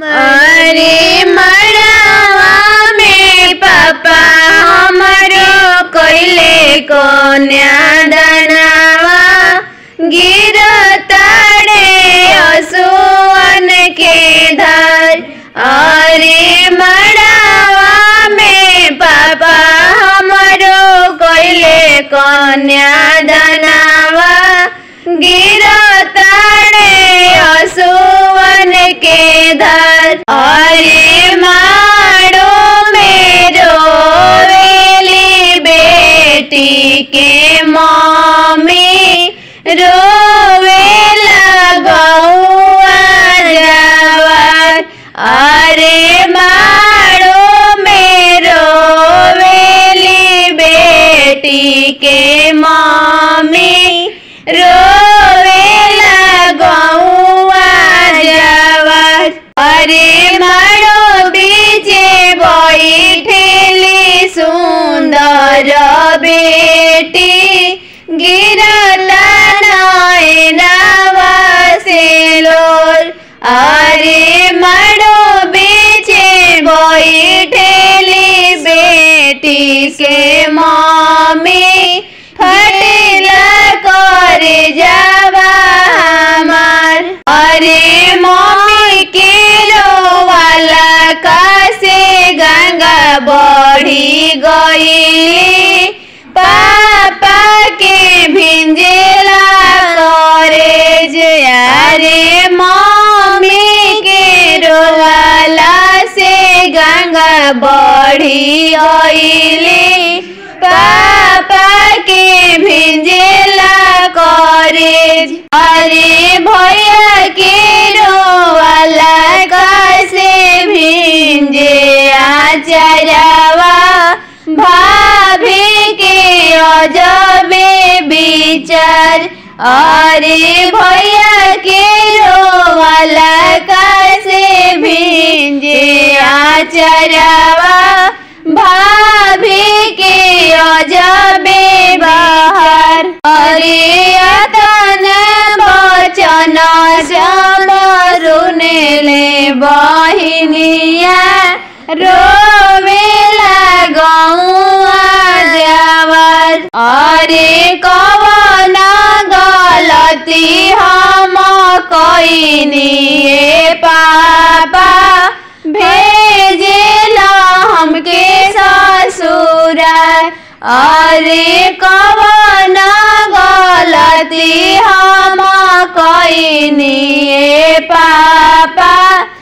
अरे मड़वा में पापा हमारो कोइले कन्यादानवा गिरताड़े असुवन के धर। अरे मड़वा में पापा हमारो कोइले कन्यादानवा गिरताड़े असुवन के धर। अरे माड़ो मेरो वेली बेटी के मम्मी रोवेला गौआ जवार। अरे माड़ो मेरो वेली बेटी के मम्मी रोवेला गौआ जवार। अरे माड़ो बीचे बैठेली सुंदर बेटी गिरला नयनवा से लोर। अरे माड़ो बीचे बैठेली बेटी के मम्मी फटेला करे जावा हमार। अरे मम्मी के रोवाला कासे गंगा बढ़ी गईली पापा के भिंजेला करे जया। रे मम्मी के रोवाला से गंगा बढ़ी गईली पापा के भिंजेला करे। अरे भैया के रोवाला कैसे भिंजे आचरवा भाभी के अजबे विचार। अरे भैया के रोवाला कैसे भिंजे आचरवा भाभी के अजबे बहार। अरे अतन बचन समरुने ले बहिनिया रोवेला गौआ जवार। अरे कवन गलती हम कईनी पापा भेजेला हमके ससुरा। अरे कवन गलती हम कईनी पापा